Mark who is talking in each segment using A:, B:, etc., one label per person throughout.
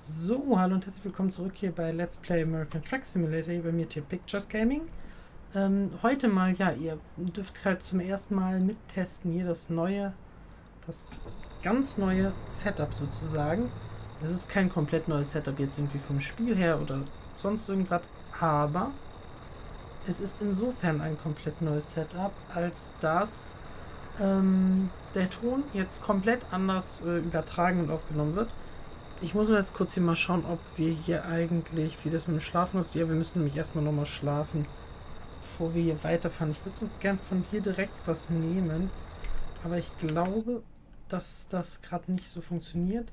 A: So, hallo und herzlich willkommen zurück hier bei Let's Play American Truck Simulator, hier bei mir Tier Pictures Gaming. Heute mal, ja, ihr dürft halt zum ersten Mal mittesten hier das ganz neue Setup sozusagen. Es ist kein komplett neues Setup jetzt irgendwie vom Spiel her oder sonst irgendwas, aber es ist insofern ein komplett neues Setup, als dass der Ton jetzt komplett anders übertragen und aufgenommen wird. Ich muss mir jetzt kurz hier mal schauen, ob wir hier eigentlich, wie das mit dem Schlafen ist. Ja, wir müssen nämlich erstmal nochmal schlafen, bevor wir hier weiterfahren. Ich würde sonst gern von hier direkt was nehmen, aber ich glaube, dass das gerade nicht so funktioniert.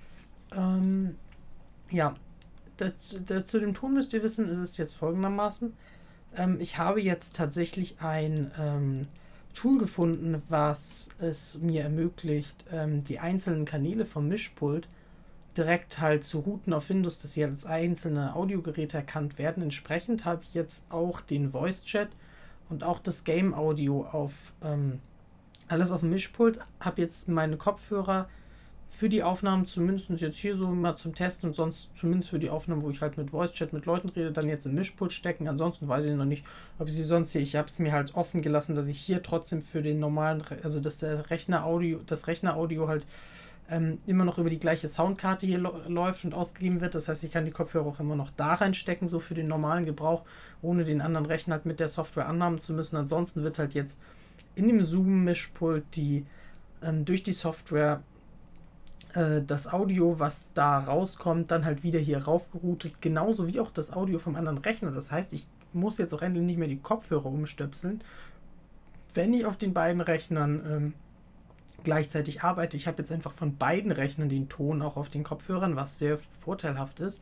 A: Ja, zu dem Ton müsst ihr wissen, ist es jetzt folgendermaßen. Ich habe jetzt tatsächlich ein Tool gefunden, was es mir ermöglicht, die einzelnen Kanäle vom Mischpult direkt halt zu routen auf Windows, dass sie als einzelne Audiogeräte erkannt werden. Entsprechend habe ich jetzt auch den Voice Chat und auch das Game Audio auf alles auf dem Mischpult. Habe jetzt meine Kopfhörer für die Aufnahmen, zumindest jetzt hier so mal zum Testen und sonst zumindest für die Aufnahmen, wo ich halt mit Voice Chat mit Leuten rede, dann jetzt im Mischpult stecken. Ansonsten weiß ich noch nicht, ob ich sie sonst sehe. Ich habe es mir halt offen gelassen, dass ich hier trotzdem für den normalen, also dass das Rechneraudio halt immer noch über die gleiche Soundkarte hier läuft und ausgegeben wird. Das heißt, ich kann die Kopfhörer auch immer noch da reinstecken, so für den normalen Gebrauch, ohne den anderen Rechner halt mit der Software annahmen zu müssen. Ansonsten wird halt jetzt in dem Zoom-Mischpult durch die Software das Audio, was da rauskommt, dann halt wieder hier raufgeroutet, genauso wie auch das Audio vom anderen Rechner. Das heißt, ich muss jetzt auch endlich nicht mehr die Kopfhörer umstöpseln, wenn ich auf den beiden Rechnern gleichzeitig arbeite. Ich habe jetzt einfach von beiden Rechnern den Ton auch auf den Kopfhörern, was sehr vorteilhaft ist.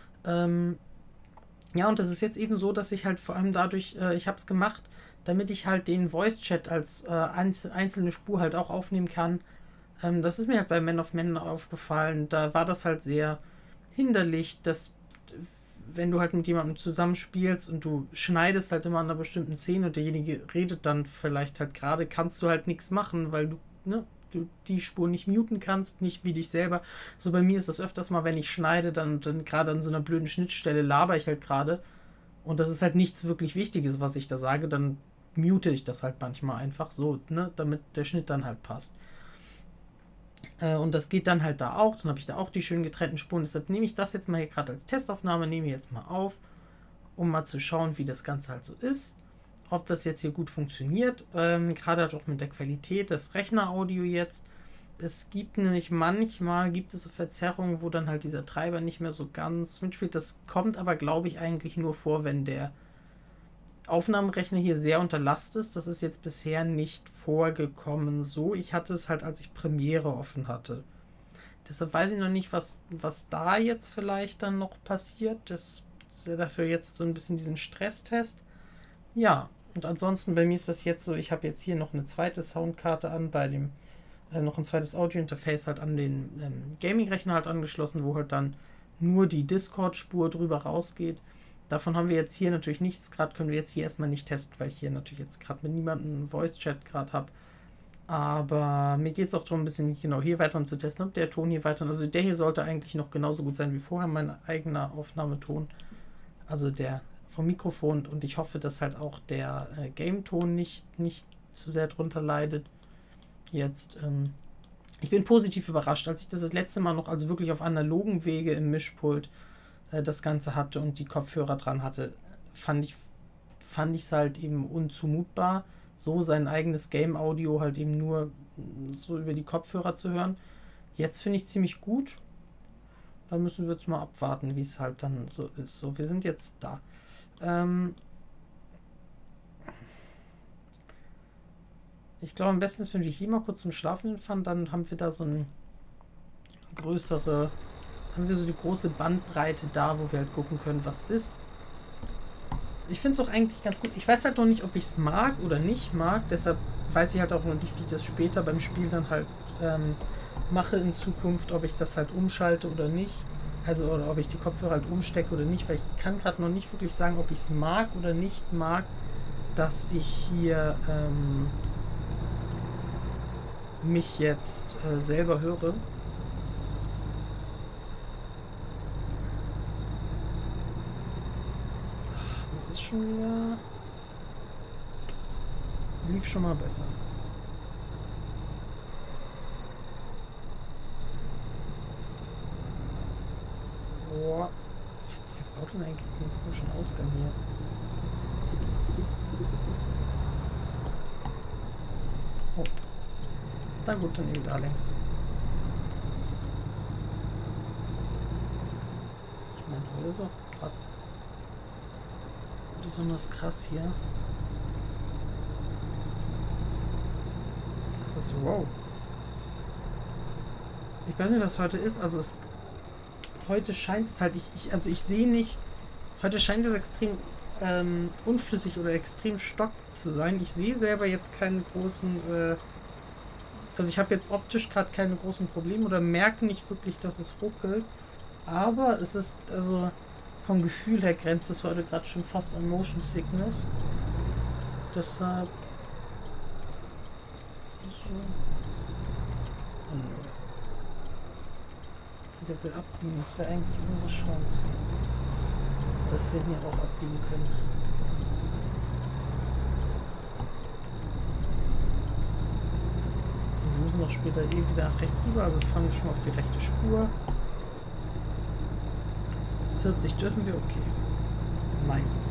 A: Ja, und das ist jetzt eben so, dass ich halt vor allem dadurch, ich habe es gemacht, damit ich halt den Voice Chat als einzelne Spur halt auch aufnehmen kann. Das ist mir halt bei Man of Men aufgefallen. Da war das halt sehr hinderlich, dass wenn du halt mit jemandem zusammenspielst und du schneidest halt immer an einer bestimmten Szene und derjenige redet dann vielleicht halt gerade, kannst du halt nichts machen, weil du die Spur nicht muten kannst, nicht wie dich selber. So bei mir ist das öfters mal, wenn ich schneide, dann gerade an so einer blöden Schnittstelle laber ich halt gerade und das ist halt nichts wirklich Wichtiges, was ich da sage, dann mute ich das halt manchmal einfach so, damit der Schnitt dann halt passt. Und das geht dann halt da auch, dann habe ich da auch die schön getrennten Spuren, deshalb nehme ich das jetzt mal hier gerade als Testaufnahme, nehme ich jetzt mal auf, um mal zu schauen, wie das Ganze halt so ist. Ob das jetzt hier gut funktioniert, gerade halt auch mit der Qualität des Rechneraudio jetzt. Es gibt nämlich manchmal, gibt es so Verzerrungen, wo dann halt dieser Treiber nicht mehr so ganz mitspielt. Das kommt aber, glaube ich, eigentlich nur vor, wenn der Aufnahmerechner hier sehr unter Last ist. Das ist jetzt bisher nicht vorgekommen so. Ich hatte es halt, als ich Premiere offen hatte. Deshalb weiß ich noch nicht, was da jetzt vielleicht dann noch passiert. Das ist ja dafür jetzt so ein bisschen diesen Stresstest. Ja, und ansonsten bei mir ist das jetzt so, ich habe jetzt hier noch eine zweite Soundkarte an, bei dem noch ein zweites Audio-Interface halt an den Gaming-Rechner halt angeschlossen, wo halt dann nur die Discord-Spur drüber rausgeht. Davon haben wir jetzt hier natürlich nichts, gerade können wir jetzt hier erstmal nicht testen, weil ich hier natürlich jetzt gerade mit niemandem einen Voice-Chat gerade habe. Aber mir geht es auch darum, ein bisschen genau hier weiter zu testen, ob der Ton hier weiter, also der hier sollte eigentlich noch genauso gut sein wie vorher, mein eigener Aufnahmeton. Also der vom Mikrofon, und ich hoffe, dass halt auch der Game-Ton nicht zu sehr drunter leidet. Jetzt, ich bin positiv überrascht, als ich das letzte Mal noch, also wirklich auf analogen Wege im Mischpult das Ganze hatte und die Kopfhörer dran hatte, fand ich es halt eben unzumutbar, so sein eigenes Game-Audio halt eben nur so über die Kopfhörer zu hören. Jetzt finde ich es ziemlich gut. Da müssen wir jetzt mal abwarten, wie es halt dann so ist. So, wir sind jetzt da. Ich glaube, am besten ist, wenn wir hier mal kurz zum Schlafen fahren, dann haben wir da so eine haben wir so die große Bandbreite da, wo wir halt gucken können, was ist. Ich finde es auch eigentlich ganz gut. Ich weiß halt noch nicht, ob ich es mag oder nicht mag. Deshalb weiß ich halt auch noch nicht, wie ich das später beim Spiel dann halt mache in Zukunft, ob ich das halt umschalte oder nicht. Also, oder ob ich die Kopfhörer halt umstecke oder nicht, weil ich kann gerade noch nicht wirklich sagen, ob ich es mag oder nicht mag, dass ich hier mich jetzt selber höre. schon wieder... Lief schon mal besser. Boah. Wer baut denn eigentlich diesen komischen Ausgang hier? Oh. Na gut, dann eben da längs. Ich meine, heute ist auch gerade besonders krass hier. Das ist wow. Ich weiß nicht, was heute ist. Also heute scheint es halt, ich sehe nicht, heute scheint es extrem unflüssig oder extrem stockend zu sein. Ich sehe selber jetzt keinen großen, also ich habe jetzt optisch gerade keine großen Probleme oder merke nicht wirklich, dass es ruckelt. Aber es ist, also vom Gefühl her grenzt es heute gerade schon fast an Motion Sickness. Deshalb... Der will abbiegen, das wäre eigentlich unsere Chance. Dass wir hier auch abbiegen können. So, wir müssen noch später wieder nach rechts rüber, also fahren wir schon mal auf die rechte Spur. 40 dürfen wir, okay. Nice.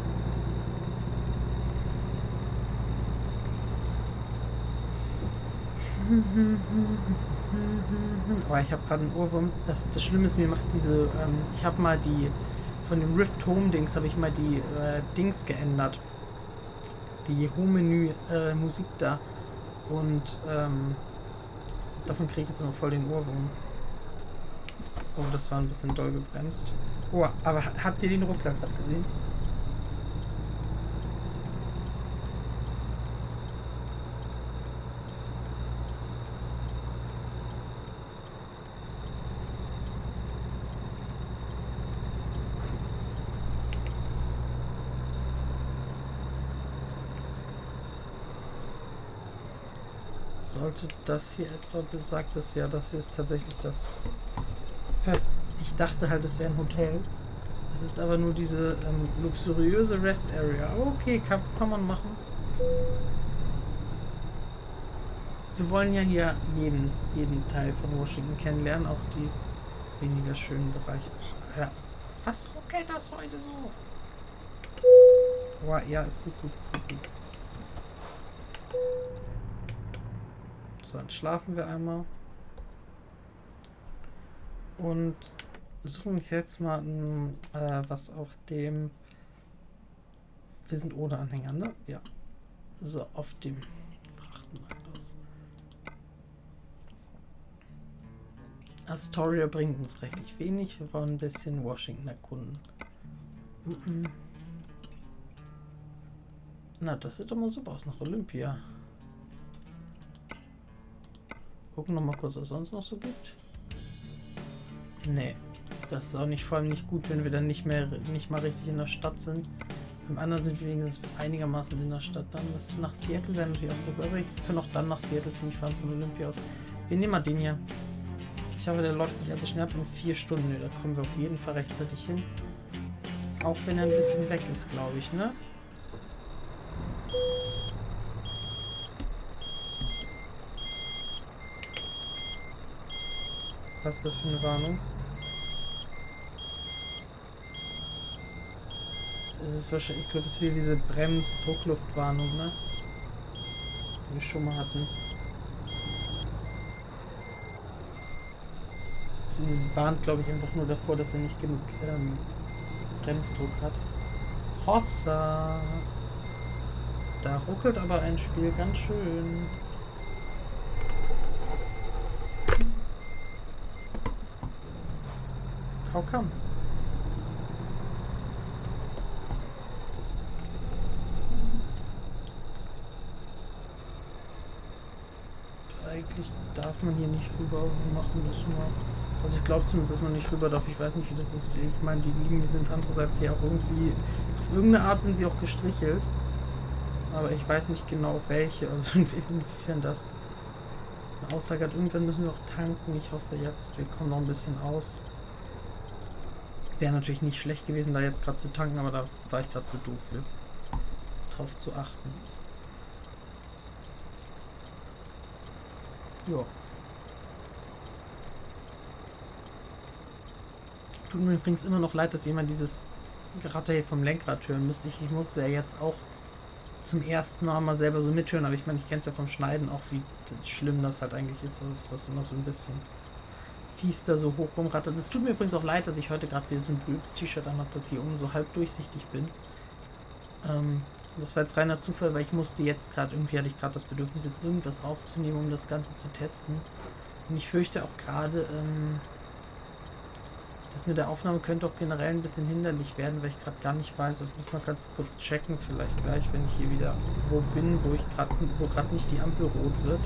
A: Oh, ich habe gerade einen Ohrwurm. Das Schlimme ist, mir macht diese, ich habe mal die, von dem Rift Home Dings, habe ich mal die Dings geändert. Die Home-Menü Musik da. Und davon kriege ich jetzt immer voll den Ohrwurm. Oh, das war ein bisschen doll gebremst. Oh, aber habt ihr den Ruckler gerade gesehen? Sollte das hier etwa besagt, dass ja, das hier ist tatsächlich das. Ich dachte halt, es wäre ein Hotel. Es ist aber nur diese luxuriöse Rest Area. Okay, kann man machen. Wir wollen ja hier jeden Teil von Washington kennenlernen, auch die weniger schönen Bereiche. Oh, ja. Was ruckelt das heute so? Oh, ja, ist gut. So, dann schlafen wir einmal. Und suchen jetzt mal was auf dem... Wir sind ohne Anhänger, ne? Ja. So, auf dem Frachtenmarkt aus. Astoria bringt uns rechtlich wenig. Wir wollen ein bisschen Washington erkunden. Na, das sieht doch mal super aus nach Olympia. Gucken noch mal kurz, was es sonst noch so gibt. Nee, das ist auch nicht, vor allem nicht gut, wenn wir dann nicht mal richtig in der Stadt sind. Beim anderen sind wir wenigstens einigermaßen in der Stadt. Dann bis nach Seattle wäre natürlich auch so, aber ich kann auch dann nach Seattle für mich fahren von Olympia aus. Wir nehmen mal den hier. Ich hoffe, der läuft nicht allzu schnell ab in 4 Stunden. Nee, da kommen wir auf jeden Fall rechtzeitig hin. Auch wenn er ein bisschen weg ist, glaube ich, ne? Was ist das für eine Warnung? Das ist wahrscheinlich, ich glaube, das ist wieder diese Brems-Druckluftwarnung, ne? Die wir schon mal hatten. Sie warnt, glaube ich, einfach nur davor, dass er nicht genug Bremsdruck hat. Hossa! Da ruckelt aber ein Spiel ganz schön. How come? Eigentlich darf man hier nicht rüber, machen das nur. Also ich glaube zumindest, dass man nicht rüber darf. Ich weiß nicht, wie das ist. Ich meine, die Linien sind andererseits hier auch irgendwie, auf irgendeine Art sind sie auch gestrichelt. Aber ich weiß nicht genau auf welche, also inwiefern das. Eine Aussage hat, irgendwann müssen wir auch tanken. Ich hoffe jetzt, wir kommen noch ein bisschen aus. Wäre natürlich nicht schlecht gewesen, da jetzt gerade zu tanken, aber da war ich gerade zu doof für. drauf zu achten. Ja. Tut mir übrigens immer noch leid, dass jemand dieses Geratter hier vom Lenkrad hören müsste. Ich musste ja jetzt auch zum ersten Mal selber so mithören, aber ich meine, ich kenne es ja vom Schneiden auch, wie schlimm das halt eigentlich ist. Also, dass das immer so ein bisschen fies da so hoch rumrattert. Es tut mir übrigens auch leid, dass ich heute gerade wieder so ein blödes T-Shirt anhabe, dass ich hier oben so halb durchsichtig bin. Das war jetzt reiner Zufall, weil ich musste jetzt gerade, irgendwie hatte ich gerade das Bedürfnis, jetzt irgendwas aufzunehmen, um das Ganze zu testen. Und ich fürchte auch gerade, das mit der Aufnahme könnte auch generell ein bisschen hinderlich werden, weil ich gerade gar nicht weiß. Das muss man ganz kurz checken, vielleicht gleich, wenn ich hier wieder wo bin, wo gerade nicht die Ampel rot wird.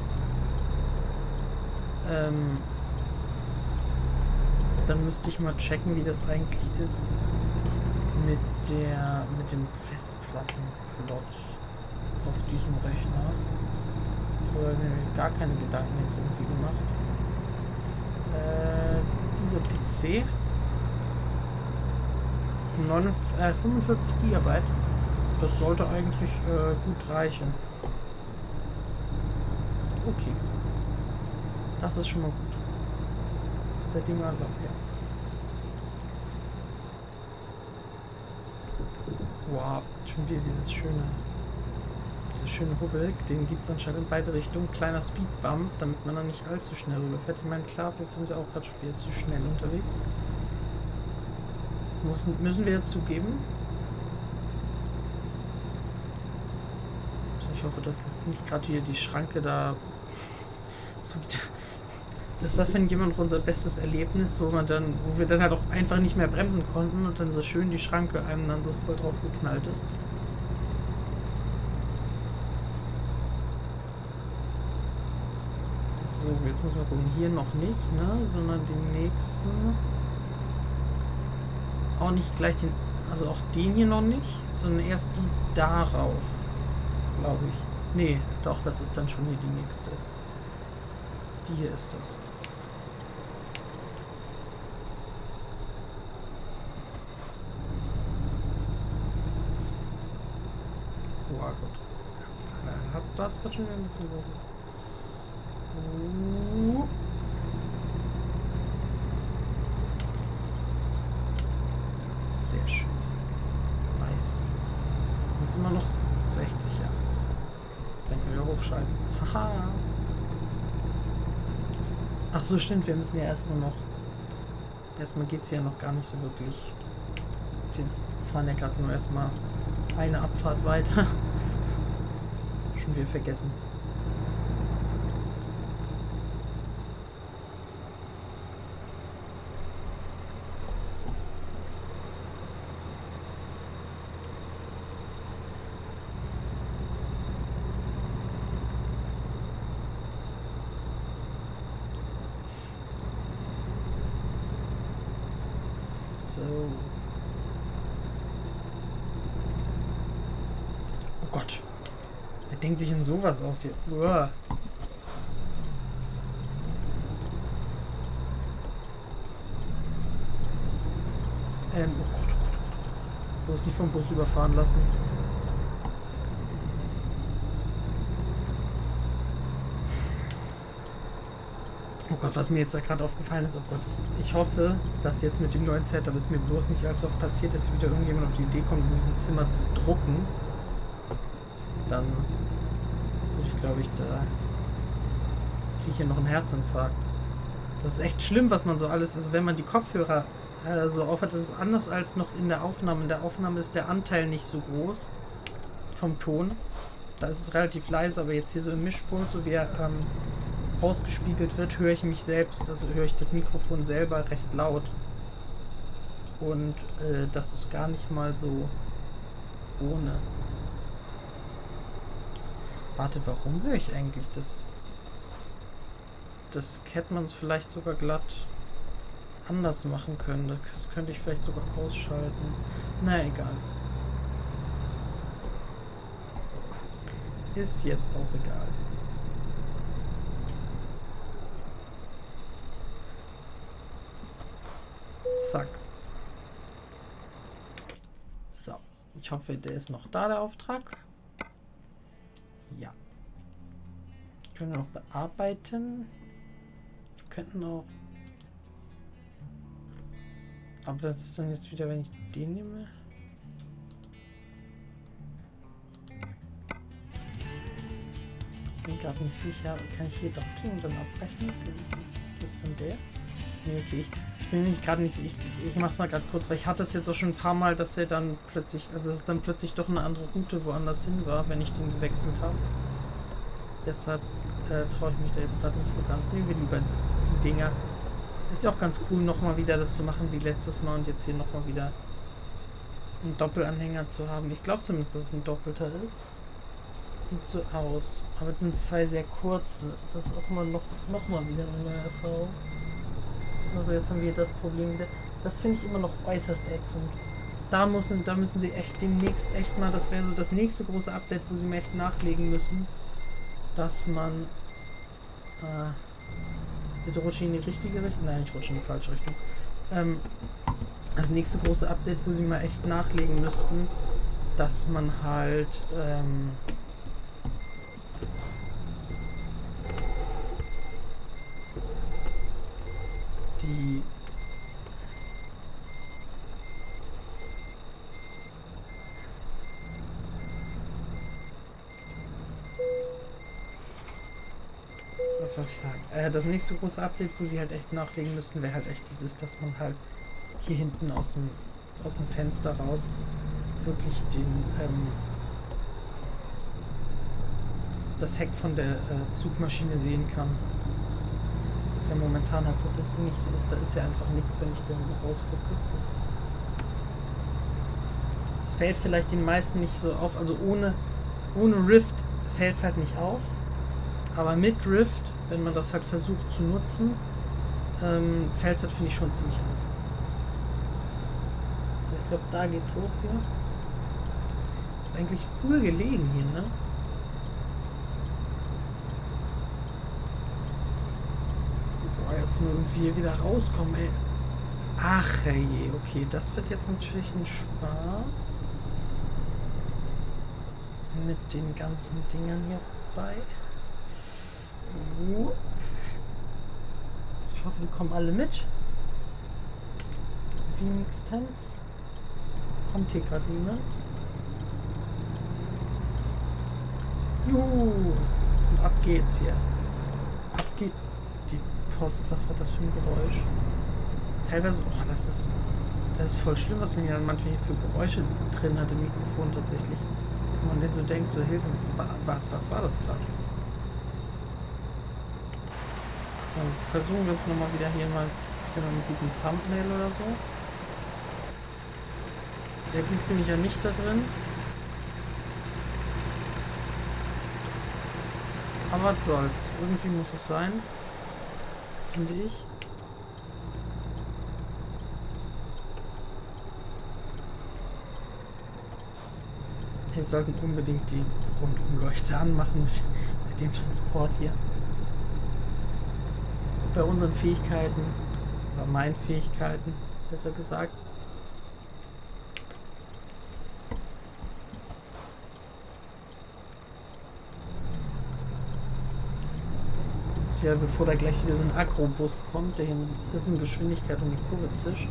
A: Dann müsste ich mal checken, wie das eigentlich ist mit dem Festplattenplot auf diesem Rechner. Ich habe mir gar keine Gedanken jetzt irgendwie gemacht. Dieser PC 45 GB, das sollte eigentlich gut reichen. Okay, das ist schon mal gut. Der Ding war drauf, ja. Wow, schon wieder dieser schöne Hubbel. Den gibt es anscheinend in beide Richtungen. Kleiner Speedbump, damit man dann nicht allzu schnell rüberfährt. Ich meine, klar, wir sind ja auch gerade schon wieder zu schnell unterwegs. Müssen wir jetzt zugeben. Also ich hoffe, dass jetzt nicht gerade hier die Schranke da zugeht. Das war für jemand unser bestes Erlebnis, wo wir dann halt auch einfach nicht mehr bremsen konnten und dann so schön die Schranke einem dann so voll drauf geknallt ist. So, jetzt muss man gucken, hier noch nicht, ne, sondern den nächsten. Auch nicht gleich den, also auch den hier noch nicht, sondern erst die darauf, glaube ich. Nee, doch, das ist dann schon hier die nächste. Die hier ist das. Oh Gott. Da hat es gerade schon wieder ein bisschen gerufen. Sehr schön. Nice. Das ist immer noch 60, ja. Dann können wir hochschalten. Haha. Ach so, stimmt, wir müssen ja erstmal geht es ja noch gar nicht so wirklich. Wir fahren ja gerade nur erstmal eine Abfahrt weiter. Schon wieder vergessen. Oh Gott. Wer denkt sich denn sowas aus hier? Uah. Oh Gott, oh Gott, oh Gott, oh Gott. Bloß nicht vom Bus überfahren lassen. Oh Gott, was mir jetzt da gerade aufgefallen ist, oh Gott, ich hoffe, dass jetzt mit dem neuen Setup es mir bloß nicht allzu oft passiert, dass wieder irgendjemand auf die Idee kommt, in diesem Zimmer zu drucken. Dann würde ich, glaube ich, da kriege ich hier noch einen Herzinfarkt. Das ist echt schlimm, was man so alles, also wenn man die Kopfhörer so aufhat, das ist anders als noch in der Aufnahme. In der Aufnahme ist der Anteil nicht so groß vom Ton. Da ist es relativ leise, aber jetzt hier so im Mischpult, so wie er rausgespiegelt wird, höre ich mich selbst, also höre ich das Mikrofon selber recht laut. Und das ist gar nicht mal so ohne. Warte, warum höre ich eigentlich das? Das hätte man es vielleicht sogar glatt anders machen können. Das könnte ich vielleicht sogar ausschalten. Na egal. Ist jetzt auch egal. Zack. So. Ich hoffe, der ist noch da, der Auftrag. Ja. Können wir noch bearbeiten. Wir könnten auch... Aber das ist dann jetzt wieder, wenn ich den nehme. Ich bin gerade nicht sicher. Kann ich hier draufklicken und dann abbrechen? Das ist dann der? Nee, okay. Ich bin nämlich gerade nicht sicher. Ich mach's mal gerade kurz, weil ich hatte es jetzt auch schon ein paar Mal, dass er dann plötzlich, also es ist dann plötzlich doch eine andere Route woanders hin war, wenn ich den gewechselt habe. Deshalb traue ich mich da jetzt gerade nicht so ganz. Nehmen wir lieber die Dinger. Ist ja auch ganz cool, nochmal wieder das zu machen wie letztes Mal und jetzt hier nochmal wieder einen Doppelanhänger zu haben. Ich glaube zumindest, dass es ein doppelter ist. Sieht so aus. Aber es sind zwei sehr kurze. Das ist auch mal noch mal wieder eine neue Erfahrung. Also jetzt haben wir das Problem wieder. Das finde ich immer noch äußerst ätzend. Da müssen sie echt demnächst echt mal, das wäre so das nächste große Update, wo sie mir echt nachlegen müssen, dass man bitte rutsche in die richtige Richtung. Nein, ich rutsche in die falsche Richtung. Das nächste große Update, wo sie mal echt nachlegen müssten, dass man halt die was wollte ich sagen? Das nächste große Update, wo sie halt echt nachlegen müssten, wäre halt echt dieses, dass man halt hier hinten aus dem Fenster raus wirklich das Heck von der Zugmaschine sehen kann. Was ja momentan halt tatsächlich nicht so ist. Da ist ja einfach nichts, wenn ich da rausgucke. Es fällt vielleicht den meisten nicht so auf. Also ohne Rift fällt es halt nicht auf. Aber mit Rift, wenn man das halt versucht zu nutzen, fällt es halt, finde ich, schon ziemlich auf. Ich glaube, da geht's hoch hier. Ist eigentlich cool gelegen hier, ne? Boah, jetzt nur irgendwie hier wieder rauskommen, ey. Ach, ey, okay, das wird jetzt natürlich ein Spaß. Mit den ganzen Dingern hier bei. Ich hoffe, die kommen alle mit. Wenigstens. Kommt hier gerade niemand. Juhu. Und ab geht's hier. Ab geht die Post. Was war das für ein Geräusch? Teilweise, oh, das ist voll schlimm, was man hier manchmal für Geräusche drin hat im Mikrofon tatsächlich. Wenn man denn so denkt, so Hilfe, was war das gerade? So, versuchen wir uns nochmal wieder hier mal mit einem guten Thumbnail oder so. Sehr gut bin ich ja nicht da drin. Aber was soll's. Irgendwie muss es sein. Finde ich. Wir sollten unbedingt die Rundumleuchte anmachen mit dem Transport hier. Bei unseren Fähigkeiten, oder meinen Fähigkeiten, besser gesagt. Jetzt ja, bevor da gleich wieder so ein Akrobus kommt, der hier mit irren Geschwindigkeit um die Kurve zischt.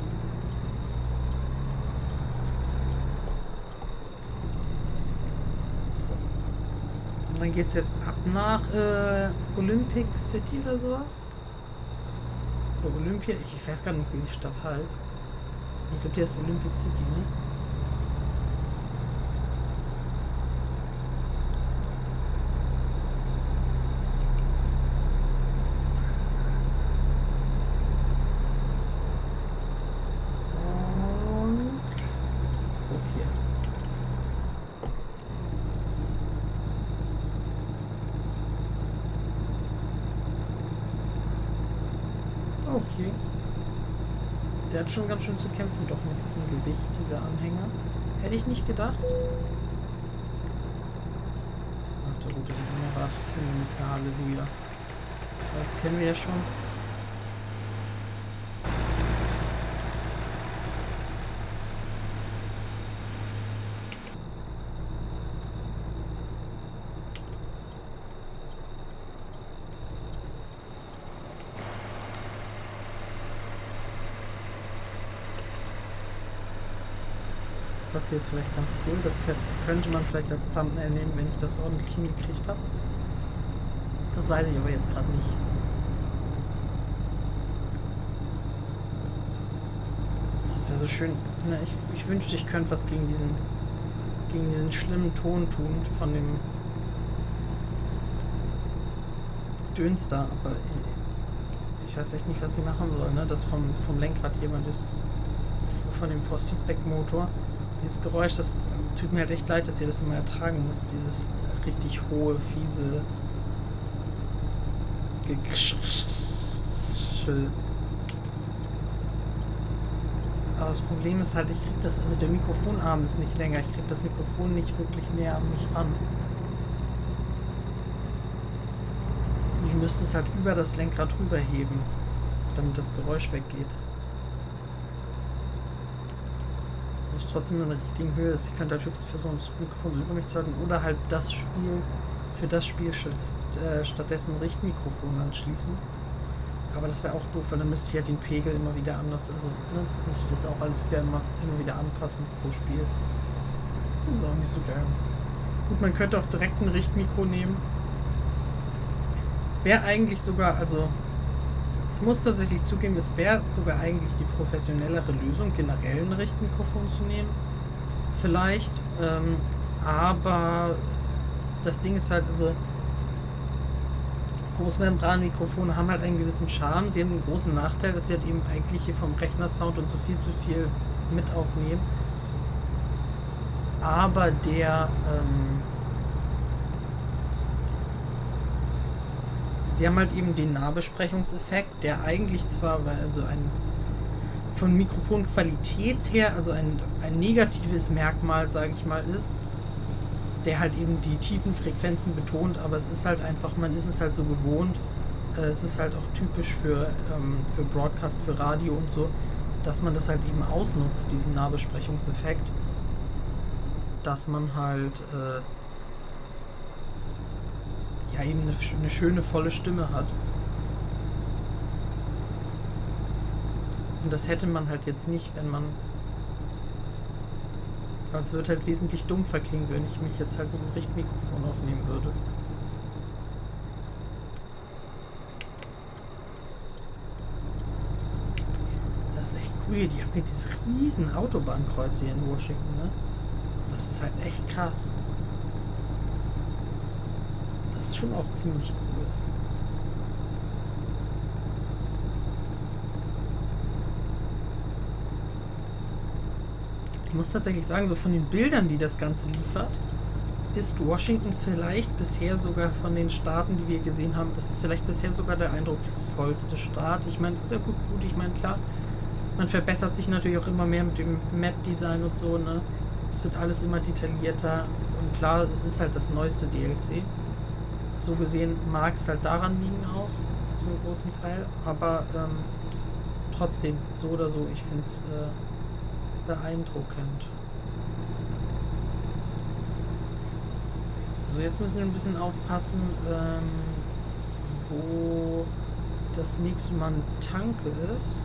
A: Und dann geht es jetzt ab nach Olympic City oder sowas. Oder Olympia, ich weiß gar nicht, wie die Stadt heißt. Ich glaube, die heißt Olympic City, ne? Und Hof hier. Okay. Der hat schon ganz schön zu kämpfen, doch mit diesem Gewicht, dieser Anhänger. Hätte ich nicht gedacht. Auf der Route die Generatus sind nicht so Halleluja. Das kennen wir ja schon. Das hier ist vielleicht ganz cool. Das könnte man vielleicht als Thumbnail nehmen, wenn ich das ordentlich hingekriegt habe. Das weiß ich aber jetzt gerade nicht. Das wäre so schön. Ne? Ich wünschte, ich könnte was gegen diesen schlimmen Ton tun von dem Döns da, aber ich weiß echt nicht, was ich machen soll, ne? Dass vom Lenkrad jemand ist. Von dem Force-Feedback-Motor. Dieses Geräusch, das tut mir halt echt leid, dass ihr das immer ertragen müsst. Dieses richtig hohe, fiese Gekrschel. Aber das Problem ist halt, ich krieg das, also der Mikrofonarm ist nicht länger. Ich krieg das Mikrofon nicht wirklich näher an mich ran. Und ich müsste es halt über das Lenkrad rüber heben, damit das Geräusch weggeht. Dass trotzdem in der richtigen Höhe ist. Ich könnte halt höchstens versuchen, das Mikrofon so über mich zu halten oder halt das Spiel für das Spiel stattdessen ein Richtmikrofon anschließen. Aber das wäre auch doof, weil dann müsste ich halt den Pegel immer wieder anders, also ne, müsste ich das auch alles wieder immer wieder anpassen pro Spiel. Das ist auch nicht so geil. Gut, man könnte auch direkt ein Richtmikro nehmen. Wäre eigentlich sogar, also ich muss tatsächlich zugeben, es wäre sogar eigentlich die professionellere Lösung, generell ein Richtmikrofon zu nehmen. Vielleicht, aber das Ding ist halt, also Großmembranmikrofone haben halt einen gewissen Charme. Sie haben den großen Nachteil, dass sie halt eben eigentlich hier vom Rechnersound und so viel zu viel mit aufnehmen. Aber sie haben halt eben den Nahbesprechungseffekt, der eigentlich zwar, also von Mikrofonqualität her, also ein negatives Merkmal, sage ich mal, ist, der halt eben die tiefen Frequenzen betont, aber es ist halt einfach, man ist es halt so gewohnt, es ist halt auch typisch für Broadcast, für Radio und so, dass man das halt eben ausnutzt, diesen Nahbesprechungseffekt, dass man halt ja eben eine schöne, volle Stimme hat. Und das hätte man halt jetzt nicht, wenn man... Also es wird halt wesentlich dumpfer klingen, wenn ich mich jetzt halt mit dem Richtmikrofon aufnehmen würde. Das ist echt cool hier. Die haben hier dieses riesen Autobahnkreuz hier in Washington, ne? Das ist halt echt krass. Das ist schon auch ziemlich cool. Ich muss tatsächlich sagen, so von den Bildern, die das Ganze liefert, ist Washington vielleicht bisher sogar von den Staaten, die wir gesehen haben, vielleicht bisher sogar der eindrucksvollste Staat. Ich meine, das ist ja gut, ich meine, klar, man verbessert sich natürlich auch immer mehr mit dem Map-Design und so, ne? Es wird alles immer detaillierter und klar, es ist halt das neueste DLC. So gesehen mag es halt daran liegen auch, zu einem großen Teil, aber trotzdem, so oder so, ich finde es beeindruckend. Also jetzt müssen wir ein bisschen aufpassen, wo das nächste Mal ein Tanke ist.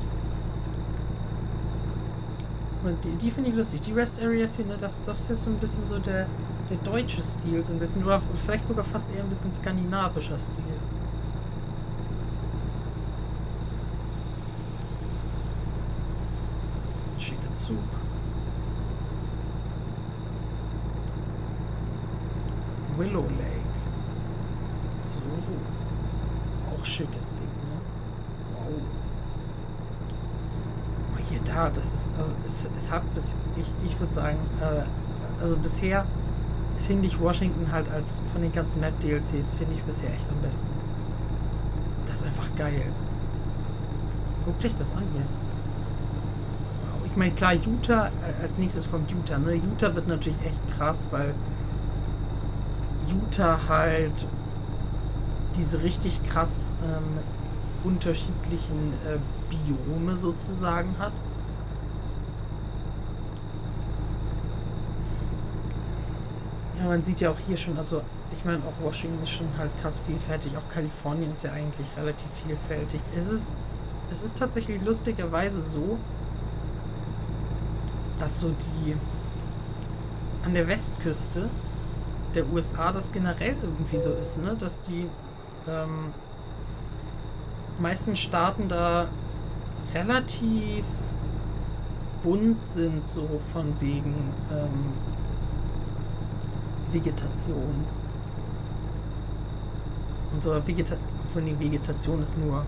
A: Und die finde ich lustig. Die Rest Areas hier, ne, das ist so ein bisschen so der deutsche Stil, so ein bisschen, oder vielleicht sogar fast eher ein bisschen skandinavischer Stil. Schicker Zug. Willow Lake. So. Auch schickes Ding, ne? Wow. Aber hier da, das ist, also es hat bis, ich würde sagen, also bisher finde ich Washington halt als von den ganzen Map-DLCs finde ich bisher echt am besten. Das ist einfach geil. Guckt euch das an hier. Ich meine, klar, Utah, als nächstes kommt Utah, ne? Utah wird natürlich echt krass, weil Utah halt diese richtig krass unterschiedlichen Biome sozusagen hat. Ja, man sieht ja auch hier schon, also ich meine auch Washington ist schon halt krass vielfältig, auch Kalifornien ist ja eigentlich relativ vielfältig. Es ist tatsächlich lustigerweise so, dass so an der Westküste der USA das generell irgendwie so ist, ne? Dass die meisten Staaten da relativ bunt sind, so von wegen Vegetation. Und so von der Vegetation sind nur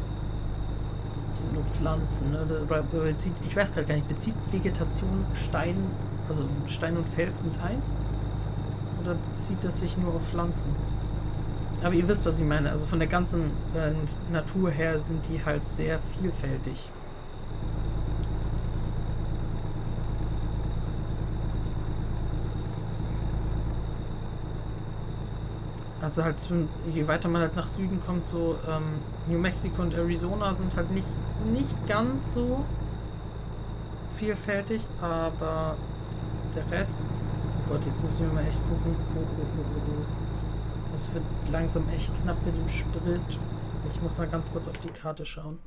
A: Pflanzen, ne? Ich weiß gerade gar nicht, bezieht Vegetation Stein, also Stein und Fels mit ein? Oder bezieht das sich nur auf Pflanzen? Aber ihr wisst, was ich meine. Also von der ganzen Natur her sind die halt sehr vielfältig. Also halt, je weiter man halt nach Süden kommt, so New Mexico und Arizona sind halt nicht ganz so vielfältig, aber der Rest... Oh Gott, jetzt müssen wir mal echt gucken. Es wird langsam echt knapp mit dem Sprit. Ich muss mal ganz kurz auf die Karte schauen.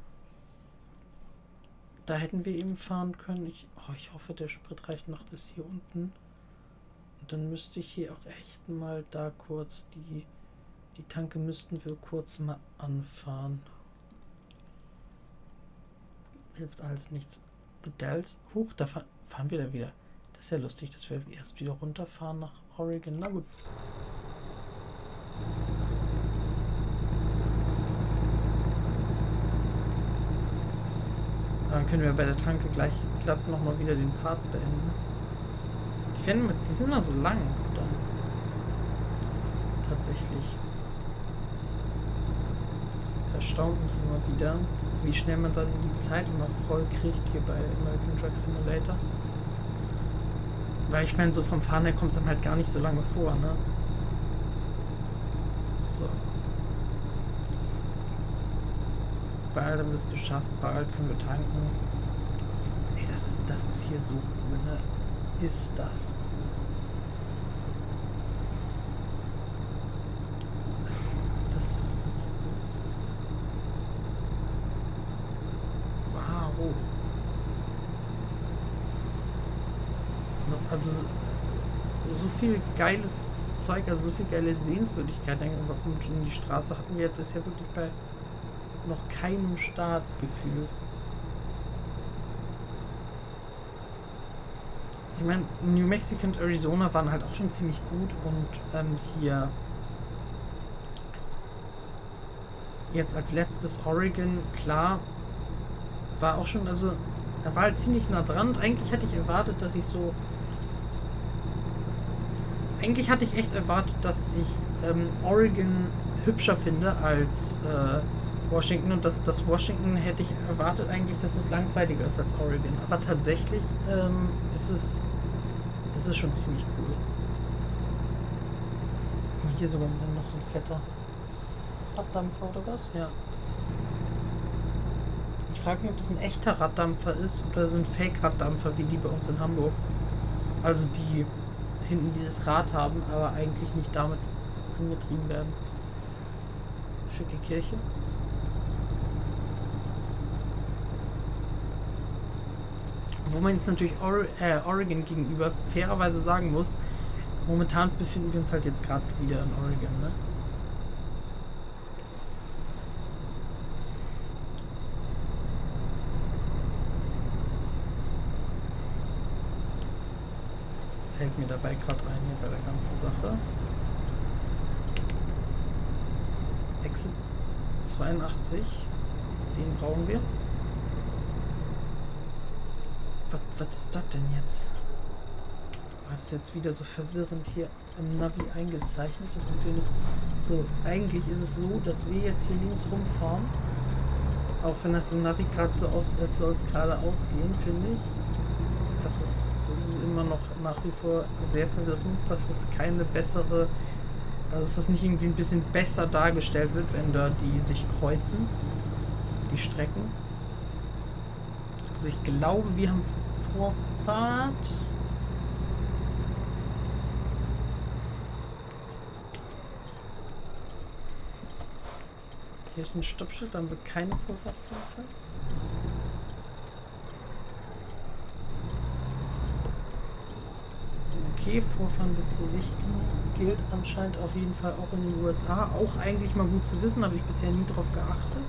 A: Da hätten wir eben fahren können. Ich hoffe, der Sprit reicht noch bis hier unten. Und dann müsste ich hier auch echt mal da kurz die Tanke müssten wir kurz mal anfahren. Hilft alles nichts. The Dells. Huch, da fahren wir da wieder. Das ist ja lustig, dass wir erst wieder runterfahren nach Oregon. Na gut. Dann können wir bei der Tanke gleich glatt nochmal wieder den Part beenden. Die sind immer so lang dann. Tatsächlich. Erstaunt mich immer wieder, wie schnell man dann die Zeit immer voll kriegt hier bei American Truck Simulator. Weil ich meine, so vom Fahren her kommt es dann halt gar nicht so lange vor, ne? So. Bald haben wir es geschafft, bald können wir tanken. Ey, das ist hier so cool, ne? Ist das cool. Das... Wow. Also so viel geiles Zeug, also so viel geile Sehenswürdigkeiten und die Straße hatten wir jetzt bisher wirklich bei noch keinem Staat gefühlt. Ich meine, New Mexico und Arizona waren halt auch schon ziemlich gut und hier jetzt als letztes Oregon, klar, war auch schon, also er war halt ziemlich nah dran und eigentlich hatte ich erwartet, dass ich so eigentlich hatte ich echt erwartet, dass ich Oregon hübscher finde als Washington und das Washington hätte ich erwartet eigentlich, dass es langweiliger ist als Oregon. Aber tatsächlich ist es schon ziemlich cool. Guck mal, hier sogar noch so ein fetter Raddampfer oder was? Ja. Ich frage mich, ob das ein echter Raddampfer ist oder so ein Fake-Raddampfer wie die bei uns in Hamburg. Also die hinten dieses Rad haben, aber eigentlich nicht damit angetrieben werden. Schicke Kirche. Wo man jetzt natürlich Oregon gegenüber fairerweise sagen muss, momentan befinden wir uns halt jetzt gerade wieder in Oregon, ne? Fällt mir dabei gerade ein hier bei der ganzen Sache. Exit 82, den brauchen wir. Was ist das denn jetzt? Was ist jetzt wieder so verwirrend hier im Navi eingezeichnet? Das sind wir nicht. So, eigentlich ist es so, dass wir jetzt hier links rumfahren. Auch wenn das im Navi gerade so aussieht, als soll es geradeaus gehen, finde ich. Das ist immer noch nach wie vor sehr verwirrend, dass es keine bessere, also dass das nicht irgendwie ein bisschen besser dargestellt wird, wenn da die sich kreuzen, die Strecken. Also ich glaube, wir haben Vorfahrt. Hier ist ein Stoppschild, dann haben wir keine Vorfahrt. okay. Vorfahren bis zur Sichtlinie gilt anscheinend auf jeden Fall auch in den USA. Auch eigentlich mal gut zu wissen, habe ich bisher nie drauf geachtet.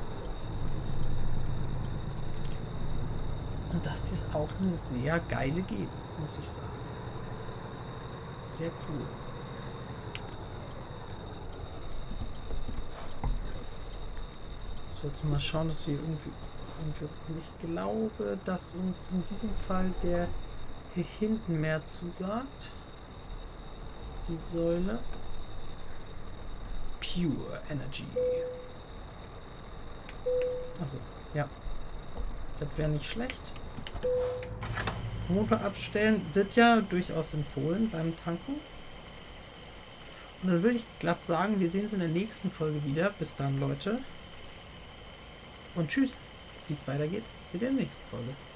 A: Und das ist auch eine sehr geile Gegend, muss ich sagen. Sehr cool. So, jetzt mal schauen, dass wir irgendwie... Ich glaube, dass uns in diesem Fall der hier hinten mehr zusagt. Die Säule. Pure Energy. Also, ja. Das wäre nicht schlecht. Motor abstellen wird ja durchaus empfohlen beim Tanken. Und dann würde ich glatt sagen, wir sehen uns in der nächsten Folge wieder. Bis dann, Leute. Und tschüss. Wie es weitergeht, seht ihr in der nächsten Folge.